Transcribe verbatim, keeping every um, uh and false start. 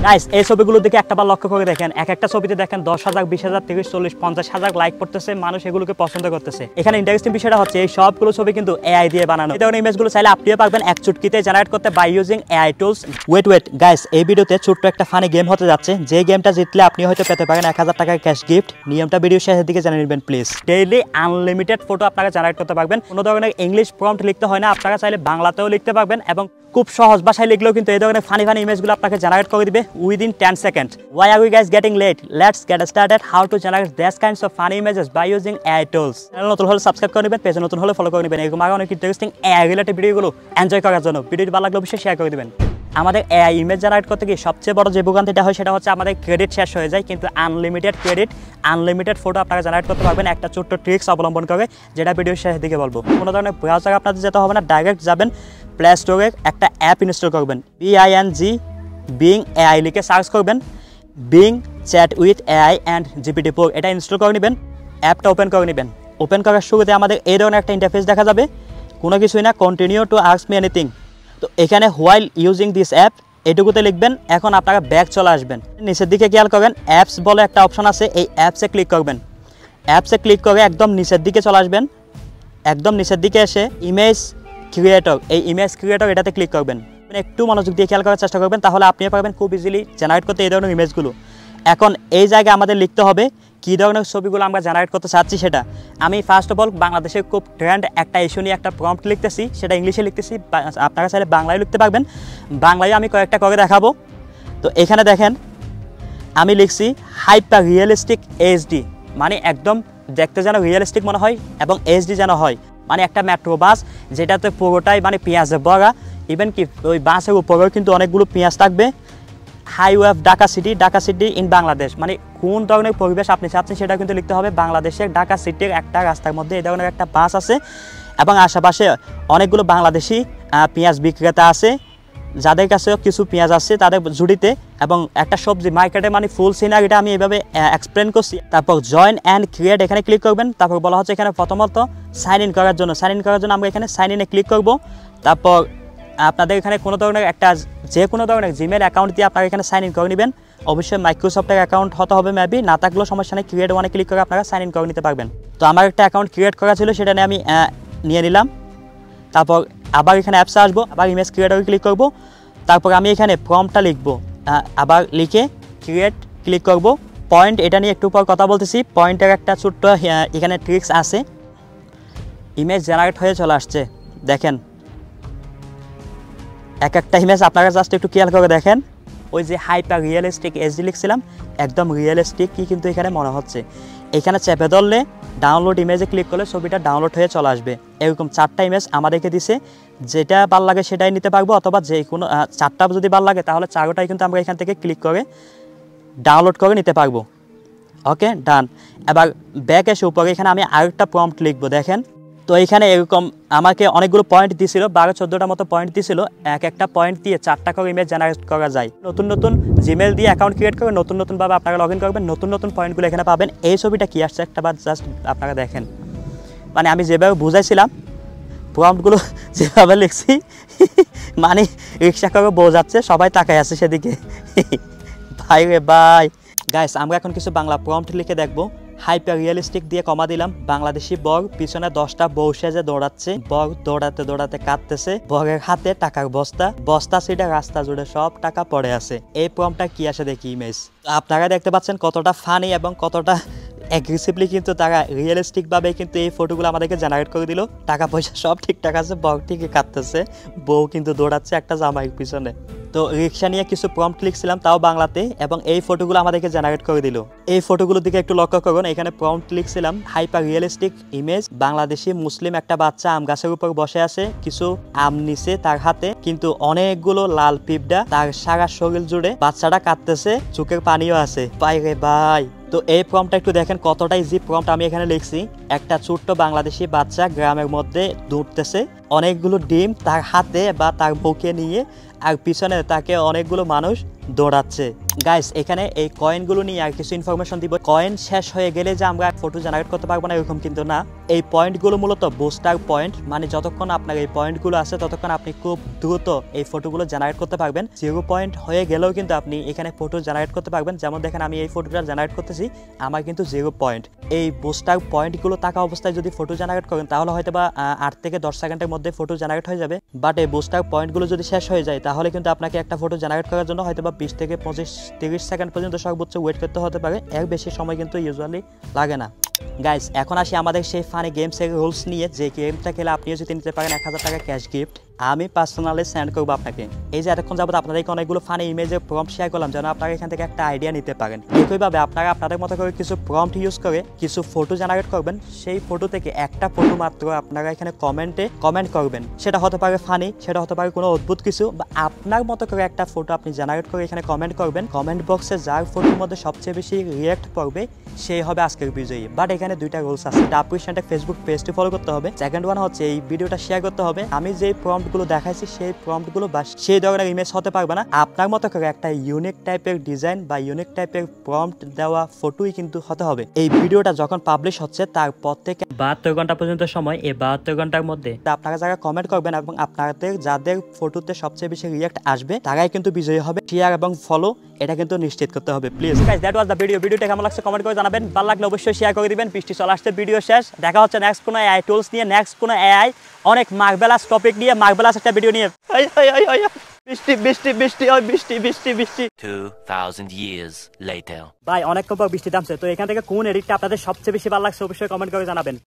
Guys এই ছবিগুলো দিকে একটাবার লক্ষ্য করে দেখেন, এক একটা ছবিতে দেখেন দশ হাজার বিশ হাজার তিরিশ চল্লিশ পঞ্চাশ হাজার লাইক পড়তেছে, মানুষ এগুলোকে পছন্দ করতেছে। এখানে ইন্টারেস্টিং বিষয়টা হচ্ছে এই সবগুলো ছবি কিন্তু এআই দিয়ে বানানো। এই ধরনের ইমেজগুলো চাইলে আপনিও পারবেন এক চুটকিতে জেনারেট করতে by using AI tools. Wait wait guys, এই ভিডিওতে ছোট্ট একটা ফানি গেম হতে যাচ্ছে, যে গেমটা জিতলে আপনি হয়তো পেতে পারেন এক হাজার টাকার ক্যাশ গিফট। নিয়মটা ভিডিও শেষের দিকে জেনে নেবেন প্লিজ। ডেইলি আনলিমিটেড ফটো আপনারা জেনারেট করতে পারবেন, কোনো ধরনের ইংলিশ প্রম্পট লিখতে হয় না, আপনারা চাইলে বাংলাতেও লিখতে পারবেন এবং খুব সহজ ভাষায় লিখলেও কিন্তু এই ধরনের ফানি ফানি ইমেজগুলো আপনাকে জেনারেট করে দিবে within ten second. Why are we guys getting late? Let's get started how to generate these kinds of funny images by using A I tools. Channel নতুন হলে সাবস্ক্রাইব করে নেবেন, পেজে নতুন হলে ফলো করে নেবেন, এরকম আরো অনেক ইন্টারেস্টিং এআই রিলেটেড ভিডিওগুলো এনজয় করার জন্য। ভিডিওটি ভালো লাগলে অবশ্যই শেয়ার করে দিবেন। আমাদের এআই ইমেজ জেনারেট করতে গিয়ে সবচেয়ে বড় যে ভোগান্তিটা হয় সেটা হচ্ছে আমাদের ক্রেডিট শেষ হয়ে যায়, কিন্তু আনলিমিটেড ক্রেডিট আনলিমিটেড ফটো আপনারা জেনারেট করতে পারবেন একটা ছোট্ট ট্রিক্স অবলম্বন করে, যেটা ভিডিও শেষের দিকে বলবো। কোনো ধরনের ব্রাউজার আপনাদের যেতে হবে না, ডাইরেক্ট যাবেন প্লে স্টোরে, একটা অ্যাপ ইনস্টল করবেন, B I N G Bing AI লিখে সার্চ করবেন, Bing chat with AI and GPT four, এটা ইনস্টল করে নেবেন, অ্যাপটা ওপেন করে নেবেন। ওপেন করার শুরুতে আমাদের এই ধরনের একটা ইন্টারফেস দেখা যাবে, কোনো কিছুই না, continue to ask me anything. তো এখানে হোয়াইল ইউজিং দিস অ্যাপ এটুকুতে লিখবেন। এখন আপনারা ব্যাক চলে আসবেন, নিচের দিকে খেয়াল করেন অ্যাপস বলে একটা অপশন আছে, এই অ্যাপসে ক্লিক করবেন। অ্যাপসে ক্লিক করে একদম নিচের দিকে চলে আসবেন, একদম নিচের দিকে এসে ইমেজ ক্রিয়েটর, এই ইমেজ ক্রিয়েটর এটাতে ক্লিক করবেন। একটু মনোযোগ দিয়ে খেয়াল করার চেষ্টা করবেন, তাহলে আপনিও পারবেন খুব ইজিলি জেনারেট করতে এই ধরনের ইমেজগুলো। এখন এই জায়গায় আমাদের লিখতে হবে কী ধরনের ছবিগুলো আমরা জেনারেট করতে চাচ্ছি সেটা। আমি ফার্স্ট অফ অল বাংলাদেশের খুব ট্রেন্ড একটা ইস্যু নিয়ে একটা প্রম্পট লিখতেছি, সেটা ইংলিশে লিখতেছি, আপনারা চাইলে বাংলায় লিখতে পারবেন, বাংলায় আমি কয়েকটা করে দেখাবো। তো এখানে দেখেন আমি লিখছি হাইপার রিয়েলিস্টিক এইচডি, মানে একদম দেখতে যেন রিয়েলিস্টিক মনে হয় এবং এইচডি যেন হয়, মানে একটা মেট্রো বাস যেটাতে পুরোটাই মানে পেঁয়াজে ভরা, ইভেন কি ওই বাসের উপরেও কিন্তু অনেকগুলো পেঁয়াজ থাকবে। Highway of Dhaka city, Dhaka city in Bangladesh, মানে কোন ধরনের পরিবেশ আপনি চাচ্ছেন সেটা কিন্তু লিখতে হবে। বাংলাদেশের ঢাকা সিটির একটা রাস্তার মধ্যে এই ধরনের একটা বাস আছে এবং আশেপাশে অনেকগুলো বাংলাদেশি পেঁয়াজ বিক্রেতা আছে, যাদের কাছেও কিছু পেঁয়াজ আছে তাদের ঝুড়িতে, এবং একটা সবজি মার্কেটে, মানে ফুল সিনারিটা আমি এভাবে এক্সপ্লেন করছি। তারপর জয়েন অ্যান্ড ক্রিয়েট এখানে ক্লিক করবেন। তারপর বলা হচ্ছে এখানে প্রথমত সাইন ইন করার জন্য, সাইন ইন করার জন্য আমরা এখানে সাইন ইনে ক্লিক করব। তারপর আপনাদের এখানে কোনো ধরনের একটা যে কোনো ধরনের জিমেল অ্যাকাউন্ট দিয়ে আপনারা এখানে সাইন ইন করে নেবেন। অবশ্যই মাইক্রোসফটের অ্যাকাউন্ট হতে হবে মেবি, না থাকলেও সমস্যা নেই, ক্রিয়েট ওয়ানে ক্লিক করে আপনারা সাইন ইন করে নিতে পারবেন। তো আমার একটা অ্যাকাউন্ট ক্রিয়েট করা ছিল, সেটা নিয়ে আমি নিয়ে নিলাম। তারপর আবার এখানে অ্যাপসে আসবো, আবার ইমেজ ক্রিয়েটরে ক্লিক করব। তারপর আমি এখানে প্রম্পটটা লিখবো, আবার লিখে ক্রিয়েট ক্লিক করব। পয়েন্ট এটা নিয়ে একটু পর কথা বলতেছি, পয়েন্টের একটা ছোট্ট এখানে ট্রিক্স আছে। ইমেজ জেনারেট হয়ে চলে আসছে, দেখেন এক একটা ইমেজ আপনারা জাস্ট একটু খেয়াল করে দেখেন, ওই যে হাইপার রিয়েলিস্টিক এইচডি লিখছিলাম একদম রিয়েলিস্টিক কি কিন্তু এখানে মনে হচ্ছে। এখানে চেপে ধরলে ডাউনলোড ইমেজে ক্লিক করলে ছবিটা ডাউনলোড হয়ে চলে আসবে। এরকম চারটা ইমেজ আমাদেরকে দিছে, যেটা ভালো লাগে সেটাই নিতে পারবো, অথবা যে কোনো চারটা যদি ভালো লাগে তাহলে চারোটাই কিন্তু আমরা এখান থেকে ক্লিক করে ডাউনলোড করে নিতে পারবো। ওকে ডান। এবার ব্যাক এসে উপরে এখানে আমি আরেকটা প্রম্পট লিখবো, দেখেন। তো এখানে এরকম আমাকে অনেকগুলো পয়েন্ট দিছিল, বারো চোদ্দোটা মতো পয়েন্ট দিছিল, এক একটা পয়েন্ট দিয়ে চারটা করে ইমেজ জেনারেট করা যায়। নতুন নতুন জিমেল দিয়ে অ্যাকাউন্ট ক্রিয়েট করে নতুন নতুনভাবে আপনারা লগ ইন করবেন, নতুন নতুন পয়েন্টগুলো এখানে পাবেন। এই ছবিটা কী আসছে একটা বার জাস্ট আপনারা দেখেন, মানে আমি যেভাবে বুঝাইছিলাম প্রম্পটগুলো যেভাবে লিখছি, মানে রিক্সা করে বোঝাচ্ছে, সবাই তাকায় আছে সেদিকে। ভাই রে ভাই। গাইস আমরা এখন কিছু বাংলা প্রম্পট লিখে দেখবো। হাইপার রিয়েলিস্টিক দিয়ে কমা দিলাম, বাংলাদেশি বর পিছনে দশটা বউ সেজে দৌড়াচ্ছে, বর দৌড়াতে দৌড়াতে কাঁদতেছে, বরের হাতে টাকার বস্তা, বস্তা সিটে রাস্তা জুড়ে সব টাকা পড়ে আছে। এই প্রম্পটটা কি আসে দেখি ইমেজ। আপনারা দেখতে পাচ্ছেন কতটা ফানি এবং কতটা অ্যাগ্রেসিভলি কিন্তু তারা রিয়েলিস্টিকভাবে কিন্তু এই ফটোগুলো আমাদেরকে জেনারেট করে দিল। টাকা পয়সা সব ঠিকঠাক আছে, বর ঠিকই কাঁদতেছে, বউ কিন্তু দৌড়াচ্ছে একটা জামাইয়ের পিছনে। তো রিক্সা নিয়ে কিছু প্রম্পট লিখছিলাম তাও বাংলাতে, এবং এই ফটোগুলো আমাদেরকে জেনারেট করে দিল। এই ফটোগুলোর দিকে একটু লক্ষ্য করুন, এখানে প্রম্পট লিখছিলাম hyper realistic image, Bangladeshi Muslim একটা বাচ্চা আম গাছের উপর বসে আছে, কিছু আম নিচে তার হাতে, কিন্তু অনেকগুলো লাল পিঁপড়া তার সারা শরীর জুড়ে, বাচ্চাটা কাঁদতেছে, চোখের পানিও আছে। ভাই রে ভাই। তো এই প্রম্পটটা একটু দেখেন কতটা ইজি প্রম্পট আমি এখানে লিখছি। একটা ছোট্ট বাংলাদেশি বাচ্চা গ্রামের মধ্যে দৌড়তেছে, অনেকগুলো ডিম তার হাতে বা তার মুখে নিয়ে, আর পিছনে তাকে অনেকগুলো মানুষ দৌড়াচ্ছে। গাইস এখানে এই কয়েনগুলো নিয়ে আর কিছু ইনফরমেশন দিব। কয়েন শেষ হয়ে গেলে যে আমরা ফটো জেনারেট করতে পারবো না এরকম কিন্তু না। এই পয়েন্টগুলো মূলত বুস্টার পয়েন্ট, মানে যতক্ষণ আপনার এই পয়েন্টগুলো আছে ততক্ষণ আপনি খুব দ্রুত এই ফটোগুলো জেনারেট করতে পারবেন। জিরো পয়েন্ট হয়ে গেলেও কিন্তু আপনি এখানে ফটো জেনারেট করতে পারবেন। যেমন দেখেন আমি এই ফটোটা জেনারেট করতেছি, আমার কিন্তু জিরো পয়েন্ট। এই বুস্টার পয়েন্টগুলো থাকা অবস্থায় যদি ফটো জেনারেট করেন তাহলে হয়তো বা আট থেকে দশ সেকেন্ডের মধ্যে ফটো জেনারেট হয়ে যাবে। বাট এই বুস্টার পয়েন্টগুলো যদি শেষ হয়ে যায় তাহলে কিন্তু আপনাকে একটা ফটো জেনারেট করার জন্য হয়তো বা বিশ থেকে পঁচিশ তিরিশ সেকেন্ড পর্যন্ত সর্বোচ্চ ওয়েট করতে হতে পারে। এর বেশি সময় কিন্তু ইউজুয়ালি লাগে না। গাইস এখন আসি আমাদের সেই ফানি গেমসের রুলস নিয়ে, যে গেমটা খেলে আপনিও যদি নিতে পারেন এক হাজার টাকা ক্যাশ গিফট। আমি পার্সোনালি সেন্ড করবো আপনাকে। এই যে এতক্ষণ যাবত আপনাদেরকে অনেকগুলো ফানি ইমেজের প্রম্পট শেয়ার করলাম যেন আপনারা এখান থেকে একটা আইডিয়া নিতে পারেন। একইভাবে আপনারা আপনাদের মতো করে কিছু প্রম্পট ইউজ করে কিছু ফটো জেনারেট করবেন। সেই ফটো থেকে একটা ফটো মাত্র আপনারা এখানে কমেন্টে কমেন্ট করবেন। সেটা হতে পারে ফানি, সেটা হতে পারে কোনো অদ্ভুত কিছু, বা আপনার মতো করে একটা ফটো আপনি জেনারেট করে এখানে কমেন্ট করবেন। কমেন্ট বক্সে যার ফটোর মধ্যে সবচেয়ে বেশি রিয়াক্ট করবে সেই হবে আজকের বিজয়ী। বাট এখানে দুইটা রুলস আছে। আফ্রিসিয়ানটা ফেসবুক পেজটি ফলো করতে হবে। সেকেন্ড ওয়ান হচ্ছে এই ভিডিওটা শেয়ার করতে হবে। আমি যে প্রম্পট গুলো দেখাইছি সেই প্রম্পট গুলো বা সেই ধরনের ইমেজ হতে পারবে না। আপনার মতো করে একটা ইউনিক টাইপের ডিজাইন বা ইউনিক টাইপের প্রম্পট দেওয়া ফটোই কিন্তু হতে হবে। এই ভিডিওটা যখন পাবলিশ হচ্ছে তারপর থেকে বাহাত্তর ঘন্টা পর্যন্ত সময়, এই বাহাত্তর ঘন্টার মধ্যে আপনারা যারা কমেন্ট করবেন এবং আপনাদের যাদের ফটোতে সবচেয়ে বেশি রিয়াক্ট আসবে তারাই কিন্তু বিজয়ী হবে। শেয়ার এবং ফলো এটা কিন্তু নিশ্চিত করতে হবে please. Guys that was the video. ভিডিওটা কেমন লাগছে কমেন্ট করে জানাবেন। ভালো লাগলে অবশ্যই শেয়ার করে দিবেন। বৃষ্টি চলে আসছে, ভিডিও শেষ। দেখা হচ্ছে নেক্সট কোনো এআই টুলস নিয়ে, নেক্সট কোনো এআই অনেক মার্ভেলাস টপিক নিয়ে, মার্ভেলাস একটা ভিডিও নিয়ে। বৃষ্টি বৃষ্টি বৃষ্টি ওই বৃষ্টি বৃষ্টি বৃষ্টি two thousand years later. ভাই অনেকক্ষণ পর বৃষ্টি থামছে, তো এখান থেকে কোন এডিটটা আপনাদের সবচেয়ে বেশি ভালো লাগছে অবশ্যই কমেন্ট করে জানাবেন।